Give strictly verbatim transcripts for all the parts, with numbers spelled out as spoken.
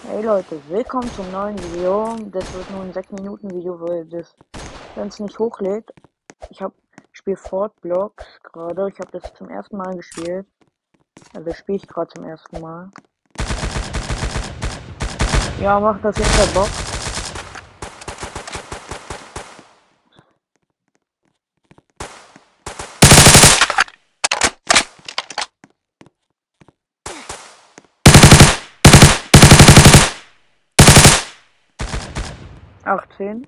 Hey Leute, willkommen zum neuen Video. Das wird nur ein sechs Minuten Video, weil das, wenn es nicht hochlädt. Ich habe spiele Fort Blocks gerade. Ich habe das zum ersten Mal gespielt. Also spiele ich gerade zum ersten Mal. Ja, macht auf jeden Fall Bock. achtzehn.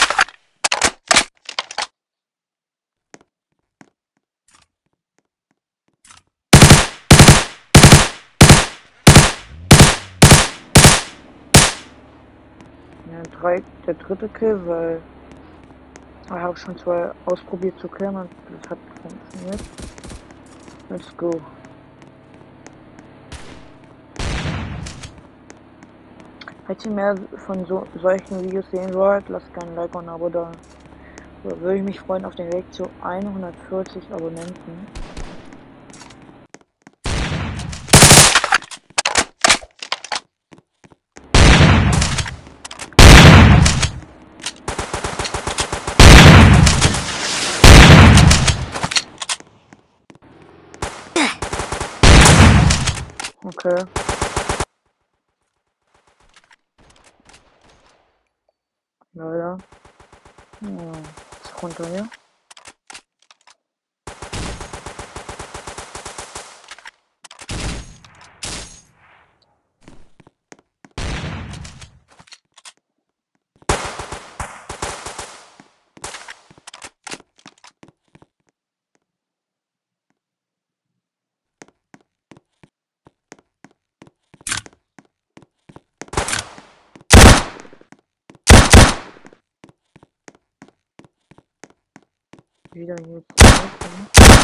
Ja, drei, der dritte Kill, weil ich habe schon zwei ausprobiert zu killen und das hat funktioniert. Let's go. Falls ihr mehr von so solchen Videos sehen wollt, lasst gerne ein Like und ein Abo da. So, würde ich mich freuen auf den Weg zu hundertvierzig Abonnenten. Okay. Leider. Ja, ist runter hier. Wieder hier zurück.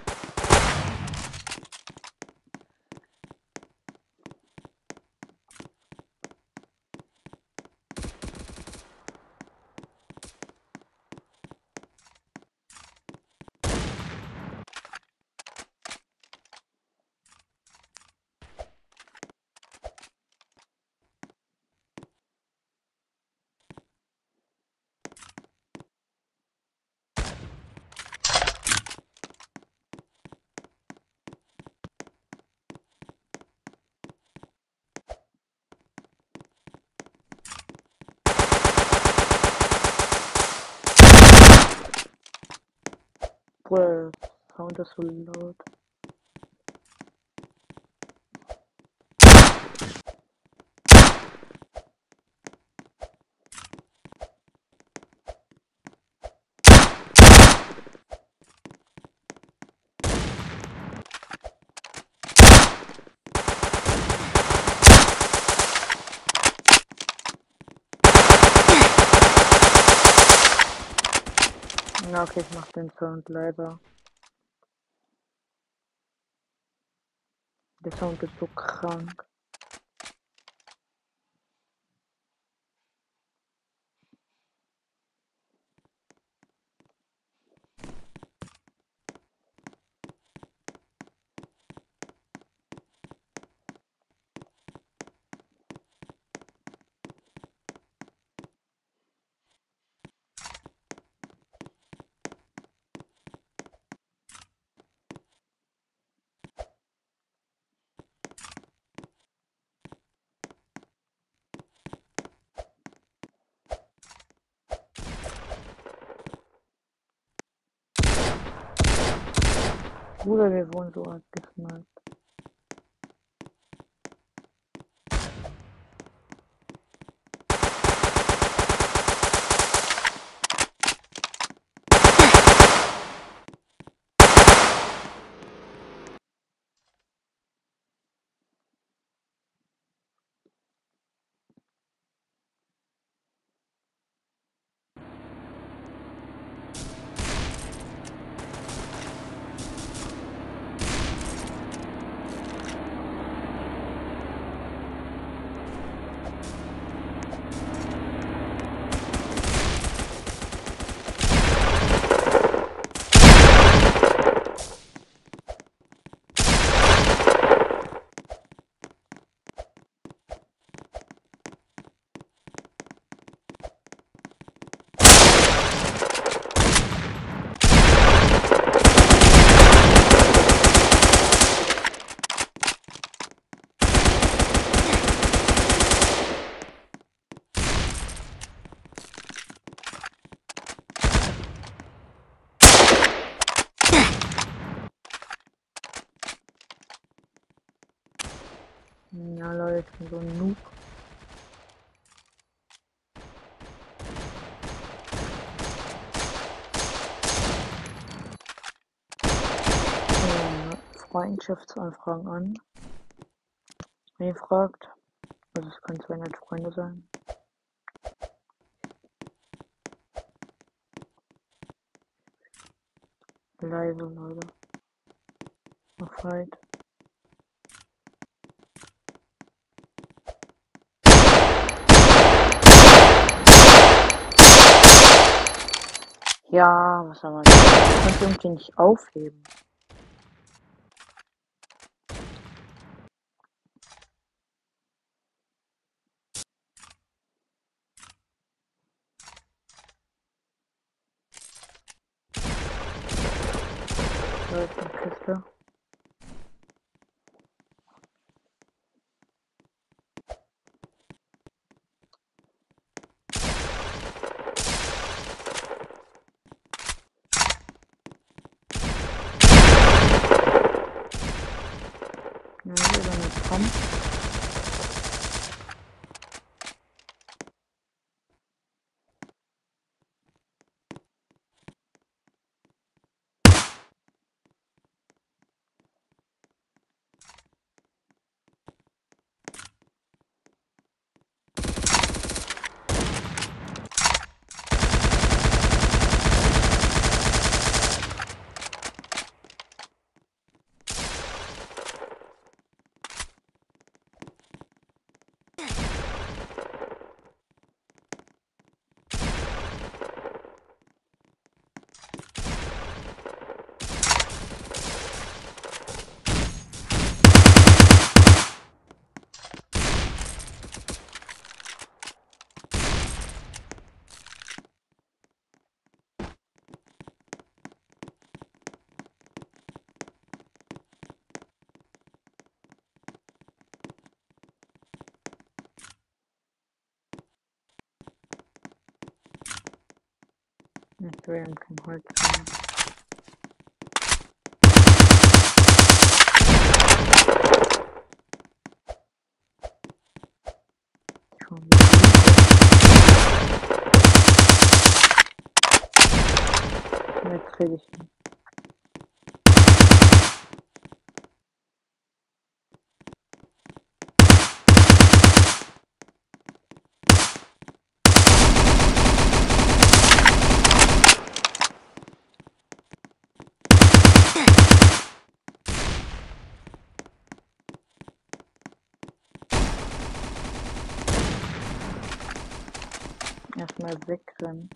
Bruder, der Sound ist so laut. Na okay, ich mach den Sound leiser. Der Sound ist so krank. Bruder, wir wurden so hart gesniped. Leute, ich bin so ein Noob. Ähm, Freundschaftsanfragen an. Wenn ihr fragt, also es können zwei nette Freunde sein. Leise, Leute. Auf halt. Ja, was soll man sagen? Ich kann irgendwie nicht aufheben. Da ist eine Kiste. Ja, hier ist eine Pump. Ich will eben kein Holz mehr. Schon wieder. Jetzt kriege ich ihn. Erstmal wegrennen.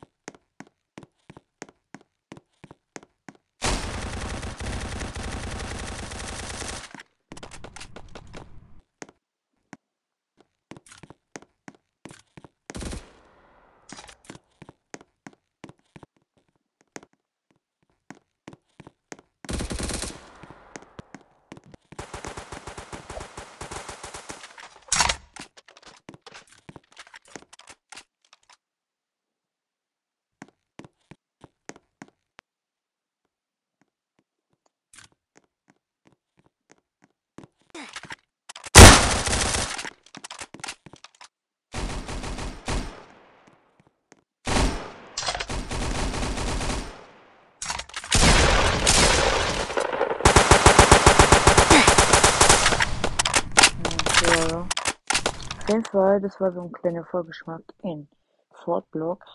Ja. Auf jeden Fall, das war so ein kleiner Vorgeschmack in Fortblocks.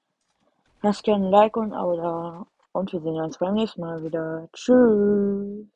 Lasst gerne ein Like und ein Abo da. Und wir sehen uns beim nächsten Mal wieder. Tschüss.